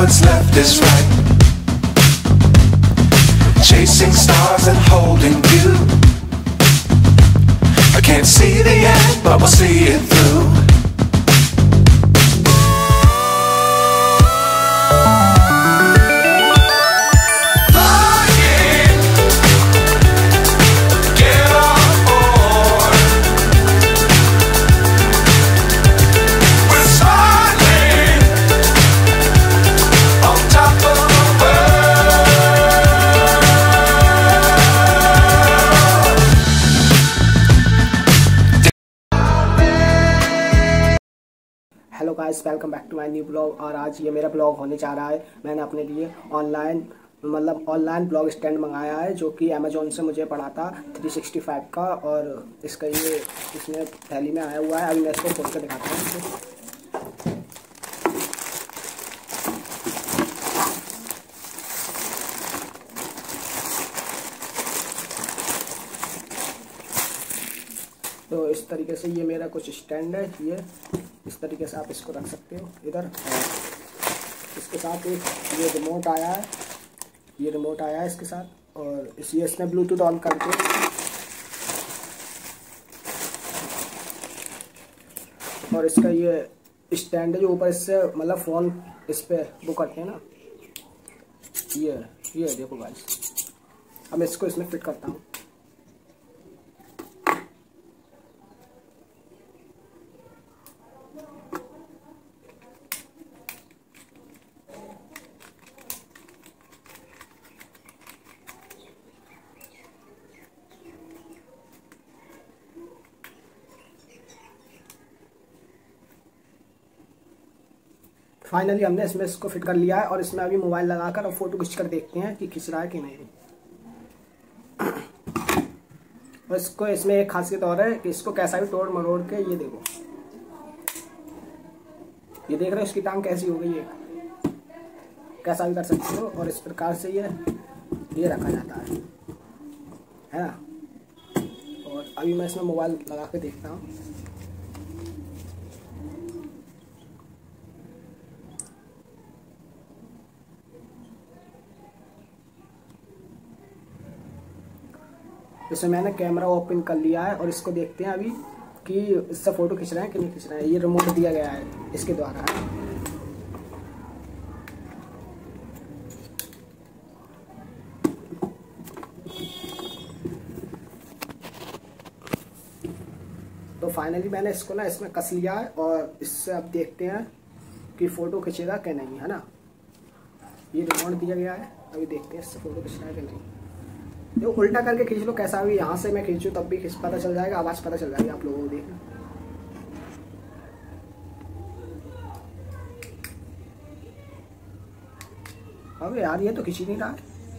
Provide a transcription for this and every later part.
what's left is right. Chasing stars and holding you. I can't see the end, but we'll see it through. Hello guys, welcome back to my new blog. और आज ये मेरा blog होने जा रहा है। मैंने अपने लिए ऑनलाइन ब्लॉग स्टैंड मंगाया है, जो कि अमेजोन से मुझे पड़ा था 365 का। और इसका ये इसमें थैली में आया हुआ है। अभी मैं इसको खोल कर दिखाता हूँ। तो इस तरीके से ये मेरा कुछ स्टैंड है। ये इस तरीके से आप इसको रख सकते हो इधर। इसके साथ एक ये रिमोट आया है, ये रिमोट आया है इसके साथ। और इसमें ब्लूटूथ ऑन करके और इसका ये स्टैंड है जो ऊपर इससे मतलब फ़ोन इस पे वो करते हैं ना। ये देखो गाइस, अब मैं इसको इसमें फिट करता हूँ। फाइनली हमने इसमें इसको फिट कर लिया है। और इसमें अभी मोबाइल लगाकर और फोटो खींच कर देखते हैं कि खींच रहा है कि नहीं। और इसको इसमें एक खासियत और है कि इसको कैसा भी तोड़ मरोड़ के ये देखो, ये देख रहे हो इसकी टांग कैसी हो गई है। कैसा भी कर सकते हो। और इस प्रकार से ये रखा जाता है ना। और अभी मैं इसमें मोबाइल लगा के देखता हूँ। इसमें मैंने कैमरा ओपन कर लिया है और इसको देखते हैं अभी कि इससे फोटो खींच रहे हैं कि नहीं खींच रहे हैं। ये रिमोट दिया गया है इसके द्वारा। तो फाइनली मैंने इसको ना इसमें कस लिया है और इससे अब देखते हैं कि फोटो खींचेगा कि नहीं, है ना। ये रिमोट दिया गया है, अभी देखते हैं इससे फोटो खींच रहा है कि नहीं। ये उल्टा करके खींच लो, कैसा भी। यहाँ से मैं खींचूँ तब भी पता चल जाएगा, आवाज़ पता चल जाएगी आप लोगों को। देखना अबे यार, ये तो खींच ही नहीं रहा है।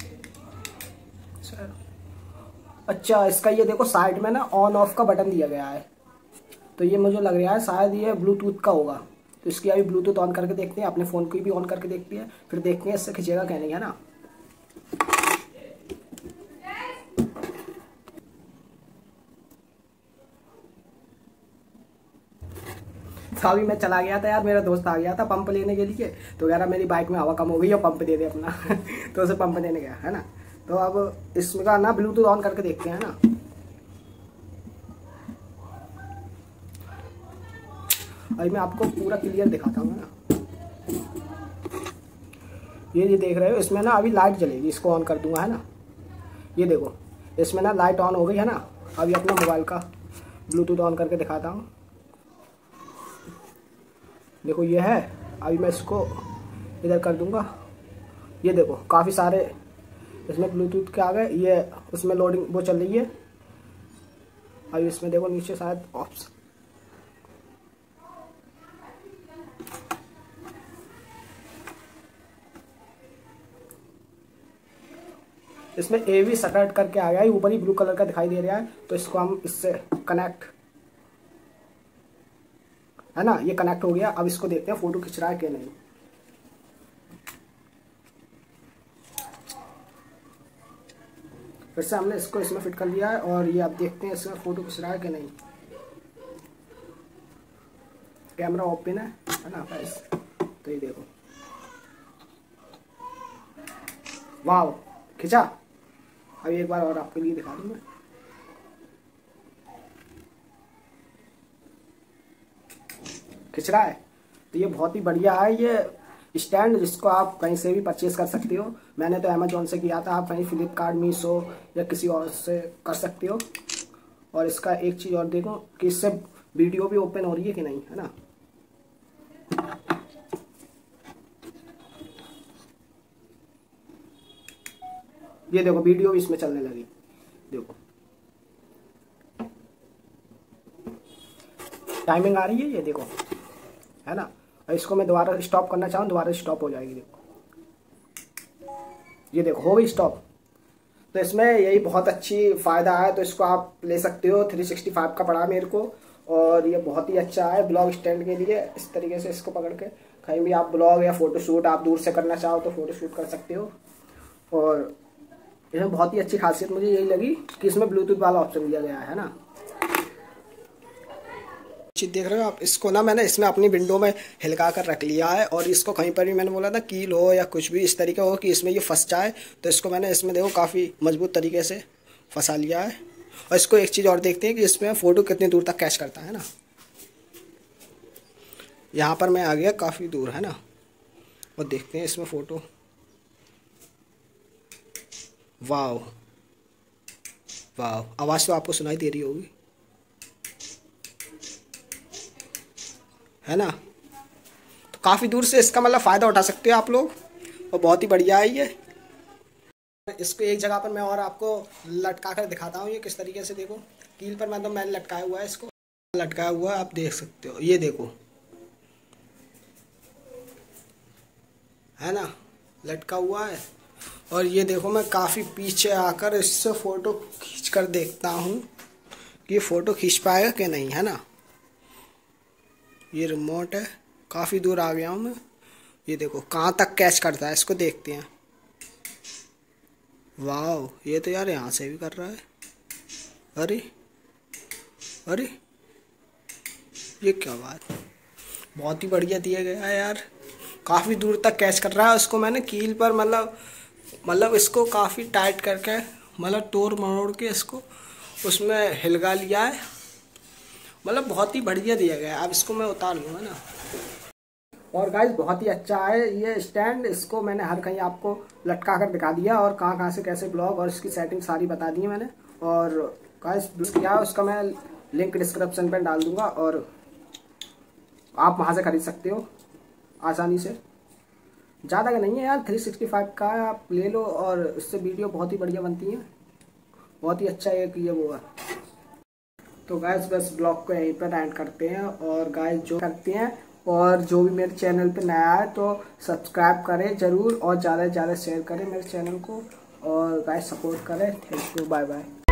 अच्छा, इसका ये देखो साइड में ना ऑन ऑफ का बटन दिया गया है। तो ये मुझे लग रहा है शायद ये ब्लूटूथ का होगा। तो इसकी अभी ब्लूटूथ ऑन करके देखते हैं, अपने फ़ोन को भी ऑन करके देखते हैं, फिर देखते हैं इससे खींचेगा क्या नहीं, है ना। तो अभी मैं चला गया था यार, मेरा दोस्त आ गया था पंप लेने के लिए। तो कह रहा मेरी बाइक में हवा कम हो गई है, पंप दे दे अपना। तो उसे पंप देने गया, है ना। तो अब इसमें का ना ब्लूटूथ ऑन करके देखते हैं ना। अभी मैं आपको पूरा क्लियर दिखाता हूँ ना। ये देख रहे हो, इसमें ना अभी लाइट जलेगी। इसको ऑन कर दूंगा, है ना। ये देखो इसमें ना लाइट ऑन हो गई, है ना। अभी अपना मोबाइल का ब्लूटूथ ऑन करके दिखाता हूँ। देखो ये है। अभी मैं इसको इधर कर दूंगा। ये देखो काफ़ी सारे इसमें ब्लूटूथ के आ गए। ये उसमें लोडिंग वो चल रही है। अभी इसमें देखो नीचे शायद ऑप्शन, इसमें AV सटर्ट करके आ गया है। ऊपर ही ब्लू कलर का दिखाई दे रहा है। तो इसको हम इससे कनेक्ट, है ना, ये कनेक्ट हो गया। अब इसको देखते हैं फोटो खिंच रहा है कि नहीं। फिर से हमने इसको इसमें फिट कर लिया है और ये आप देखते हैं इसमें फोटो खिंच रहा है कि नहीं। कैमरा ओपन है ना गाइस। तो ये देखो वाह, खिंचा। अभी एक बार और आपके लिए दिखा दूँ मैं। खिंच रहा है। तो ये बहुत ही बढ़िया है ये स्टैंड, जिसको आप कहीं से भी परचेज कर सकते हो। मैंने तो अमेजोन से किया था, आप कहीं फ्लिपकार्ट, मीशो या किसी और से कर सकते हो। और इसका एक चीज़ और देखो कि इससे वीडियो भी ओपन हो रही है कि नहीं, है ना। ये देखो वीडियो भी इसमें चलने लगी, देखो टाइमिंग आ रही है, ये देखो, है ना। और इसको मैं दोबारा स्टॉप करना चाहूँ, दोबारा स्टॉप हो जाएगी, देखो, ये देखो हो गई स्टॉप। तो इसमें यही बहुत अच्छी फ़ायदा है, तो इसको आप ले सकते हो। 365 का पड़ा मेरे को, और ये बहुत ही अच्छा है ब्लॉग स्टैंड के लिए। इस तरीके से इसको पकड़ के कहीं भी आप ब्लॉग या फोटोशूट आप दूर से करना चाहो तो फोटोशूट कर सकते हो। और इसमें बहुत ही अच्छी खासियत मुझे यही लगी कि इसमें ब्लूटूथ वाला ऑप्शन दिया गया है ना। चीज़ देख रहे हो आप, इसको ना मैंने इसमें अपनी विंडो में हिलका कर रख लिया है, और इसको कहीं पर भी मैंने बोला था कील हो या कुछ भी इस तरीके हो कि इसमें ये फंस जाए, तो इसको मैंने इसमें देखो काफ़ी मजबूत तरीके से फंसा लिया है। और इसको एक चीज़ और देखते हैं कि इसमें फ़ोटो कितनी दूर तक कैच करता है ना। यहाँ पर मैं आ गया काफ़ी दूर, है ना, और देखते हैं इसमें फ़ोटो। वाह वाह, आवाज़ तो आपको सुनाई दे रही होगी, है ना। तो काफ़ी दूर से इसका मतलब फ़ायदा उठा सकते हो आप लोग, और बहुत ही बढ़िया है ये। इसको एक जगह पर मैं और आपको लटका कर दिखाता हूँ ये किस तरीके से। देखो कील पर मतलब मैंने लटकाया हुआ है, इसको लटकाया हुआ है, आप देख सकते हो, ये देखो, है ना, लटका हुआ है। और ये देखो मैं काफ़ी पीछे आकर इससे फ़ोटो खींच कर देखता हूँ कि ये फ़ोटो खींच पाएगा कि नहीं, है ना। ये रिमोट है, काफ़ी दूर आ गया हूँ मैं। ये देखो कहाँ तक कैच करता है, इसको देखते हैं। वाह, ये तो यार यहाँ से भी कर रहा है। अरे अरे, ये क्या बात, बहुत ही बढ़िया दिया गया है यार। काफ़ी दूर तक कैच कर रहा है। उसको मैंने कील पर मतलब इसको काफ़ी टाइट करके मतलब तोड़ मरोड़ के इसको उसमें हिलगा लिया है। मतलब बहुत ही बढ़िया दिया गया है। अब इसको मैं उतार लूँगा ना। और गाइस बहुत ही अच्छा है ये स्टैंड, इसको मैंने हर कहीं आपको लटका कर दिखा दिया, और कहाँ कहाँ से कैसे ब्लॉग और इसकी सेटिंग सारी बता दी है मैंने। और गाइस क्या है उसका मैं लिंक डिस्क्रिप्शन पर डाल दूँगा, और आप वहाँ से खरीद सकते हो आसानी से। ज़्यादा का नहीं है यार, 365 का आप ले लो, और इससे वीडियो बहुत ही बढ़िया बनती है। बहुत ही अच्छा एक ये वो है। तो गाइस बस ब्लॉग को यहीं पर एंड करते हैं। और गाइस जो करते हैं, और जो भी मेरे चैनल पे नया है तो सब्सक्राइब करें ज़रूर, और ज़्यादा से ज़्यादा शेयर करें मेरे चैनल को, और गाइस सपोर्ट करें। Thank you, bye bye.